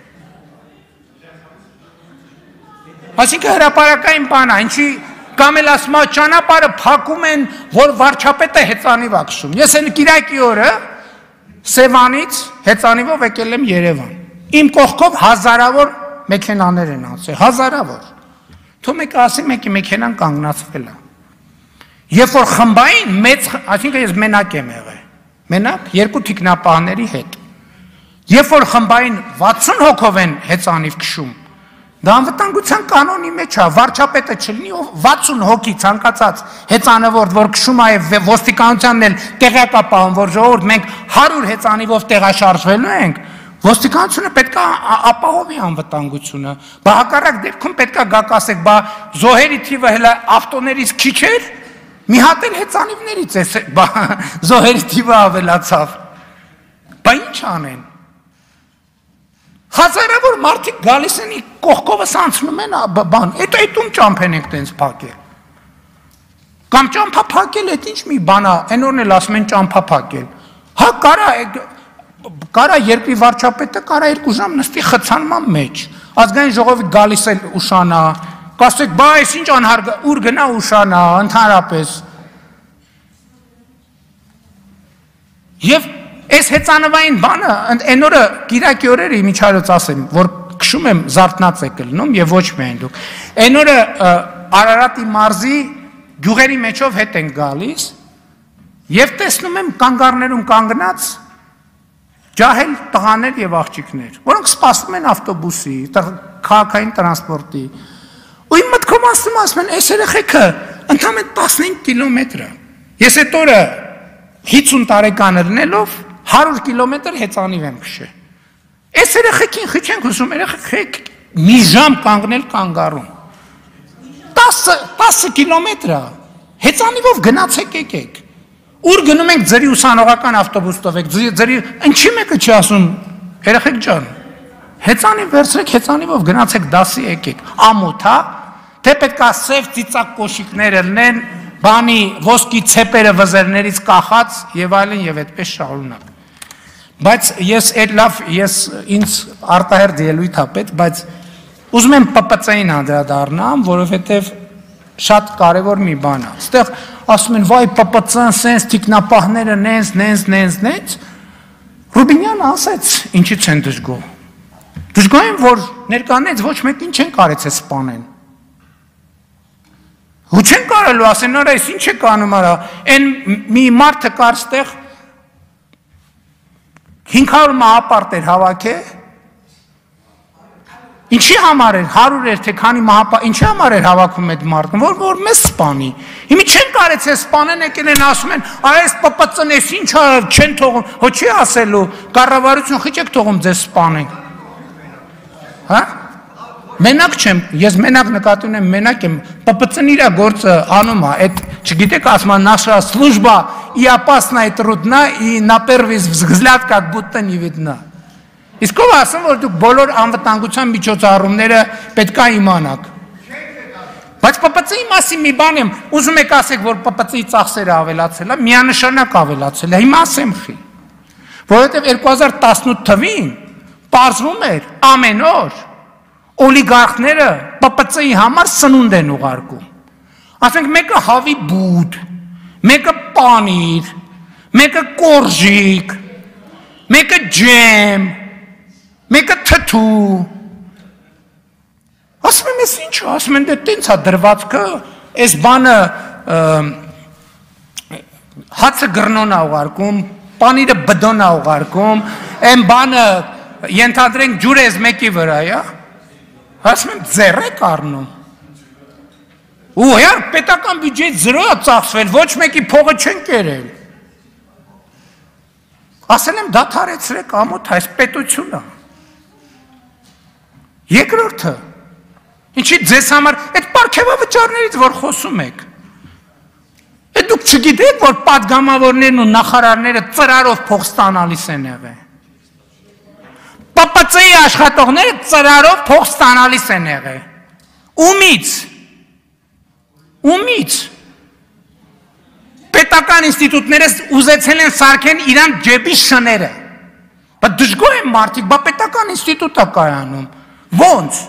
Այսինքն հրապարակային բան է, ինչի կամ էլ ասում է ճանապարհը փակում են, որ վարչապետը հեծանիվ է քշում։ Ես այն Կիրակի օրը Սևանից հեծանիվով եկել եմ Երևան։ Իմ կողքով հազարավոր մեքենաներ են անցել, հազարավոր։ Թող մեկը ասի մեկի մեքենան կանգնացվել է։ Երբ որ խմբային մեծ, այսինքն ես մենակ եմ եղել։ Մենակ 2 թիկնապահների հետ։ Երբ որ խմբային 60 հոգով են հեծանիվ քշում, դա անվտանգության կանոնի մեջ է, վարչապետը չլինի 60 հոգի ցանկացած հեծանվորդ, որ քշում է եւ ոստիկանությանն էլ տեղակապահում, որ ժողովուրդ մենք 100 հեծանիվով տեղաշարժվելու ենք, ոստիկանությունը պետք է ապահովի անվտանգությունը։ Բա հակառակ դեպքում պետք է գաք ասեք, բա զոհերի թիվը հələ ավտոներից քիչ էր։ Մի հատ էլ հեծանիվներից է, զոհերի թիվը ավելացավ։ Բա ինչ անեն։ Հազարավոր մարդիկ գալիս են կողքովս անցնում են բան, այդում ճամփեն եք տենց փակել։ Կամ ճամփա փակել այդ ինչ մի բան է, այն օրն էլ ասում են ճամփա փակել։ Հա կարա երկրի վարչապետը կարա 2 ժամ նստի խցանման մեջ։ Ազգային ժողովի գալիս էլ ուշանա, կասեք, բա այս ինչ անհարգ, ուր գնա ուշանա, ընդհանրապես։ Եվ այս հեծանվային բանը, այն օրը Կիրակի օրերը իմիջայլոց ասեմ, որ քշում եմ զարթնած եք լնում եւ ոչ միայն դուք։ Այն օրը Արարատի մարզի գյուղերի մեջով հետ են գալիս եւ տեսնում եմ կանգառներում կանգնած ջահել տղաներ եւ աղջիկներ, որոնք սպասում են ավտոբուսի, քաղաքային տրանսպորտի։ Ու իմ մտքում ասում են, այս երեխեքը ընդամենը 15 կիլոմետր է։ Ես այդ օրը 50 տարեկան լինելով 100 կիլոմետր հեծանիվ եմ քշել։ Այս երեխեքին խիչենք ուզում, երեխեք մի ժամ կանգնել կանգառում։ 10 կիլոմետր է։ Հեծանիվով գնացեք եկեք։ Ուր գնում ենք ձերի ուսանողական ավտոբուսով եք, ձերի ինչի մեկը չի ասում, երեխեք ջան, հեծանիվ վերցրեք, հեծանիվով գնացեք դասի եկեք, ամոթ, հա, թե պետք է սև ծիծակ կոշիկներ լինեն, բանի ոսկի ցեպերը վզերներից կախած եւ այլն եւ այդպես շարունակ։ Բայց ես այդ լավ ինձ արտահերտ ելույթ է պետք, բայց ուզում եմ ՊՊՑ-ին անդրադառնամ, որովհետեւ շատ կարևոր մի բան է։ Այստեղ ասում են, վայ ՊՊՑ-ն սենց տիկնապահները նենց։ Ռուբինյանը ասաց, ինչի՞ց են դժգոհ։ Դժգոհ են, որ ներկանից ոչ մեկին չեն կարեցել սպանեն։ Ու չեն կարելու ասեն, նոր այս ինչ է կանում արա, այն մի մարդը կար ստեղ 500 մահապարտ էր հավաքը, ինչի համար էր, 100 էր, թե քանի մահապարտ, ինչի համար էր հավաքում այդ մարդը, որ մեզ սպանի, հիմի չեն կարեցել սպանեն, եկել են ասում են, այս ՊՊՑ-ն ես ինչ չեն թողում, հո չի ասելու, կառավարություն խիչ եք թողում ձեզ սպանենք, հա? Մենակ չեմ, ես մենակ նկատի ունեմ, մենակ եմ, ՊՊՑ-ն իր գործը անում է, այդ, չգիտեք, ասում է, наша служба и опасна и трудна, и на первый взгляд как будто не видна։ Իսկ ով ասում, որ դուք բոլոր անվտանգության միջոցառումները պետք է իմանաք։ Բայց ՊՊՑ-ի մասին մի բան եմ, ուզում եք ասեք, որ ՊՊՑ-ի ծախսերը ավելացել է, միանշանակ ավելացել է, հիմա ասեմ խի։ Որովհետև 2018 թվին պարզվում էր ամեն օր օլիգարխները ՊՊՑ-ի համար սնունդ են ուղարկում։ Ասենք մեկը հավի բուտ, մեկը պանիր, մեկը կորժիկ, մեկը ջեմ, մեկը թթու։ Ասում եմ, ես ինչ է, ասում են, դե տենց է դրվածքը, այս բանը հացը գրնոն է ուղարկում, պանիրը բդոն է ուղարկում, այն բանը ենթադրենք ջուր ես մեկի վրա, յա։ Ասում եմ, ձեռ եք առնում։ Ու յար, պետական բյուջեից 0 է ծախսվել, ոչ մեկի փողը չեն կերել։ Ասել եմ, դադարեցրեք ամոթ, այս պետությունը։ Երկրորդը, ինչի ձեզ համար, այդ պարգևավճարներից, որ խոսում եք, այդ դուք չգիտեք, որ պատգամավորներն ու նախարարները ծրարով փող ստանալիս են եղել։ ՊՊՑ-ի աշխատողները ծրարով փող ստանալիս են եղել։ Ումից։ Պետական ինստիտուտները ուզեցել են սարքեն իրան ջեբի շները։ Բայց դժգոհ են մարդիկ, բա պետական ինստիտուտ է կայանում։ Ոնց։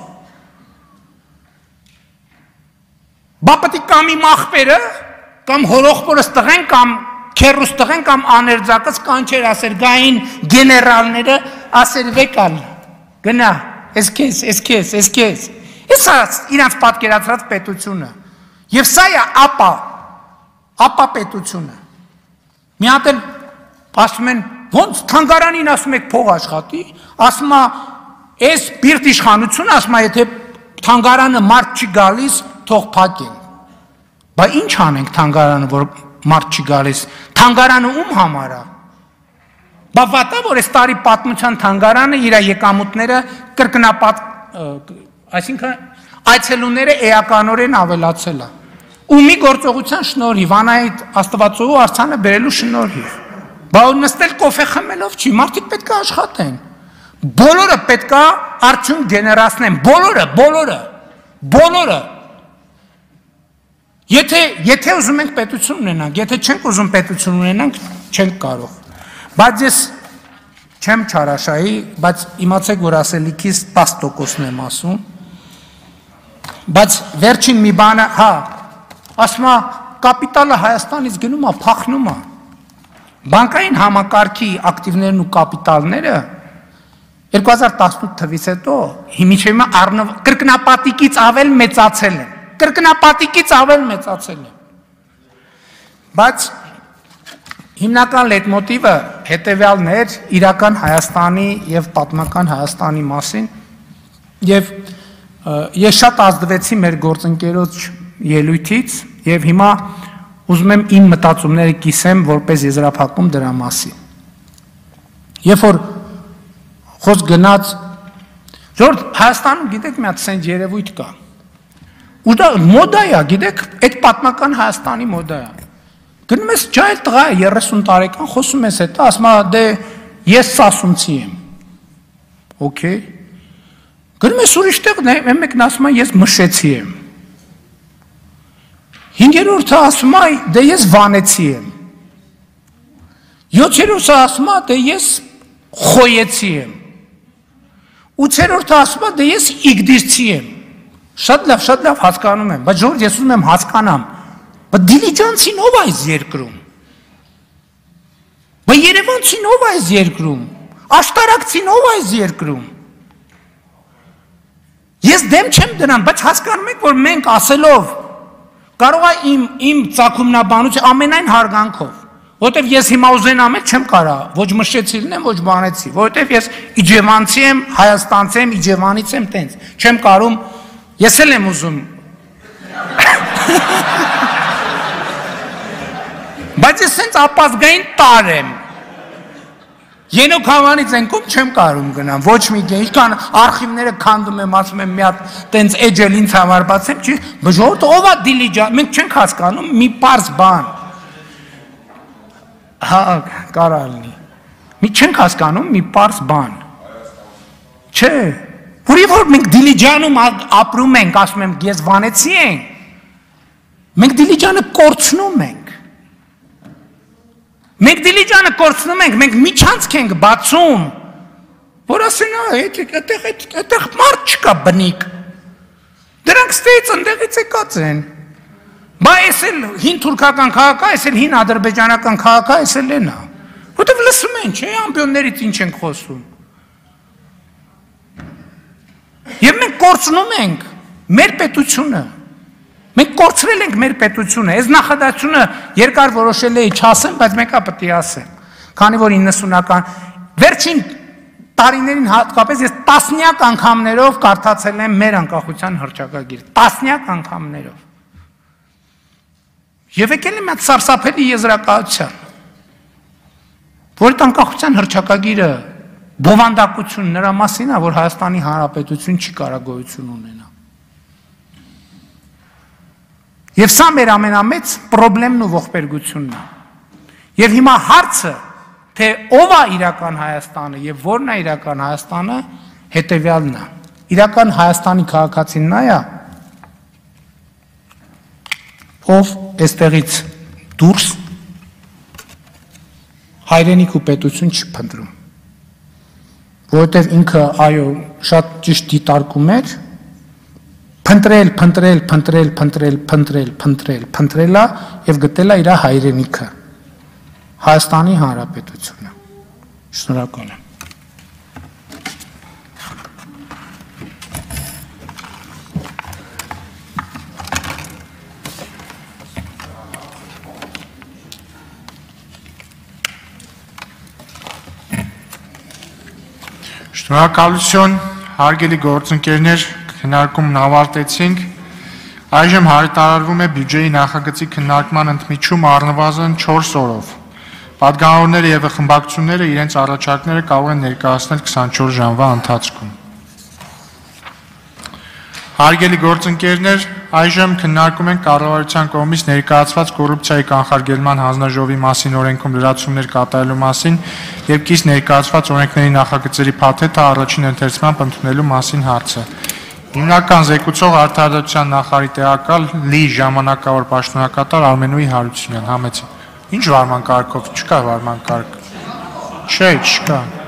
Բա պետք է կամ իմ ախպերը, կամ հորոխբորս տղեն, կամ քերուս տղեն, կամ աներձակս կանչեր ասեր գային գեներալները, ասեր վեկալ, գնա, ես քեզ, իրանց պատկերացրած պետությունը, և սա է ապա պետությունը, մի հատ էլ ասում են, ոնց թանգարանին ասում եք փող աշխատի, ասում է, ես բիրտ իշխանություն, ասում է, եթե թանգարանը մարդ չի գալիս, թող փակեն, բա ինչ անենք թանգարանը, որ մարդ չի գալիս, թանգարանը ում համար է, բա վատա, որ այս տարի պատմության թանգարանը իր եկամուտները կրկնապատ, այսինքն այցելուները էականորեն ավելացել է, ումի գործողության շնորհիվ, անայդ աստվածուհու արձանը բերելու շնորհիվ, բա նստել կոֆե խմելով չի, մարդիկ պետք է աշխատեն, բոլորը պետք է արդյունք գեներացնեն, բոլորը, եթե ուզում ենք պետություն ունենանք, եթե չենք ուզում պետություն ունենանք, չենք կարող, բայց ես չեմ չարաշայի, բայց իմացեք, որ ասելիքիս 10%-ն եմ ասում, բայց վերջին մի բանը, հա, ասում է, կապիտալը Հայաստանից գնում է, փախնում է, բանկային համակարգի ակտիվներն ու կապիտալները 2018 թվից հետո հիմիջը կրկնապատիկից ավել մեծացել են, բայց հիմնական լեյտմոտիվը հետևյալն էր իրական Հայաստանի և պատմական Հայաստանի մասին և ես շատ ազդվեցի մեր գործընկերոջ ելույթից և հիմա ուզում եմ իմ մտածումները կիսեմ որպես եզրափակում դրա մասին։ Երբ որ խոսք գնաց, Հայաստանում գիտեք մի հատ սենց երևույթ կա, ու դա մոդա է, գիտեք, այդ պատմական Հայաստանի մոդա է։ Գնում ես ջայլ տղա է 30 տարեկան, խոսում ես հետա, ասում է դե ես սասունցի եմ, օքեյ, գնում ես ուրիշ տեղ, մեկն ասում է ես մշեցի եմ, 5-րդը ասում է, դե ես վանեցի եմ։ 7-րդը ասում է, դե ես խոյեցի եմ։ 8-րդը ասում է, դե ես իգդիրցի եմ։ Շատ լավ հասկանում եմ, բայց Ժորժ, ես ուզում եմ հասկանամ, բայց դիլիջանցին ով է այս երկրում։ Բայց երևանցին ով է այս երկրում։ Աշտարակցին ով է այս երկրում։ Ես դեմ չեմ դրան, բայց հասկանում եք, որ մենք ասելով կարող է իմ ծագումնաբանություն ամենայն հարգանքով, որտեվ ես հիմա ուզենամ էլ չեմ կարա, ոչ մշեցի լինեմ, ոչ բանեցի, որտեվ ես իջևանցի եմ, հայաստանցի եմ, իջևանից եմ, տենց, չեմ կարում, ես էլ եմ ուզում։ Բայց ես սենց ապազգային տար եմ։ Ենոք հավանից ենքում չեմ կարում գնամ, ոչ մի կեն, ինչքան արխիվները կանդում եմ, ասում եմ մի հատ տենց էջել ինձ համար բացեմ, չի, բժորդ ով է դիլիջան, մենք չենք հասկանում մի պարզ բան, հա, կարա լինի, մի չենք հասկանում մի պարզ բան, չէ, որի որ մենք դիլիջանում ապրում ենք, ասում եմ, ես վանեցի ենք, մենք դիլիջանը կորցնում ենք, մենք դիլիջանը կորցնում ենք, մենք միջանցք ենք բացում, որ ասեն, այդեղ մարդ չկա բնիկ, դրանք ստեից ընդեղից եկած են, բա ես էլ հին թուրքական քաղաք է, ես էլ հին ադրբեջանական քաղաք է, ես էլ են է, որտև լսում են, չէ, ամբյոններից ինչ ենք խոսում, և մենք կորցնում ենք մեր պետությունը, մենք կորցրել ենք մեր պետությունը, այս նախադասությունը երկար որոշել էի չասեմ, բայց մեկը պետք է ասեմ, քանի որ 90-ական, վերջին տարիներին հատկապես ես տասնյակ անգամներով կարդացել եմ մեր անկախության հռչակագիրը, տասնյակ անգամներով, և եկել եմ այդ սարսափելի եզրակացության, որ այդ անկախության հռչակագիրը բովանդակություն նրա մասին է, որ Հայաստանի Հանրապետություն չի կարող գոյություն ունենա։ Եվ սա մեր ամենամեծ պրոբլեմն ու ողբերգությունն է։ Եվ հիմա հարցը, թե ով է իրական Հայաստանը և որն է իրական Հայաստանը, հետևյալն է։ Իրական Հայաստանի քաղաքացին նա է, ով այստեղից դուրս հայրենիք ու պետություն չի փնտրում։ Որովհետև ինքը, այո, շատ ճիշտ դիտարկում էր, փնտրել և գտել է իր հայրենիքը, Հայաստանի Հանրապետությունը։ Շնորհակալ եմ։ Շնորհակալություն, հարգելի գործընկերներ, քննարկումն ավարտեցինք, այժմ հայտարարվում է բյուջեի նախագծի քննարկման ընդմիջում առնվազն 4 օրով։ Պատգամավորները և խմբակցությունները իրենց առաջարկները կարող են ներկայացնել 24 ժամվա ընթացքում։ Հարգելի գործընկերներ, այժմ քննարկում ենք կառավարության կողմից ներկայացված կոռուպցիայի կանխարգելման հանձնաժողովի մասին օրենքում լրացումներ կատարելու մասին և կից ներկայացված օրենքների նախագծերի փաթեթը առաջին ընթերցմամբ ընդունելու մասին հարցը։ Հիմնական զեկուցող Արդարադատության նախարարի տեղակալ լի ժամանակավոր պաշտոնակատար Արմենուհի Հարությունյան, համեցեք։ Ինչ վարման կարգով, չկա վարման կարգ։ Չէ, չկա։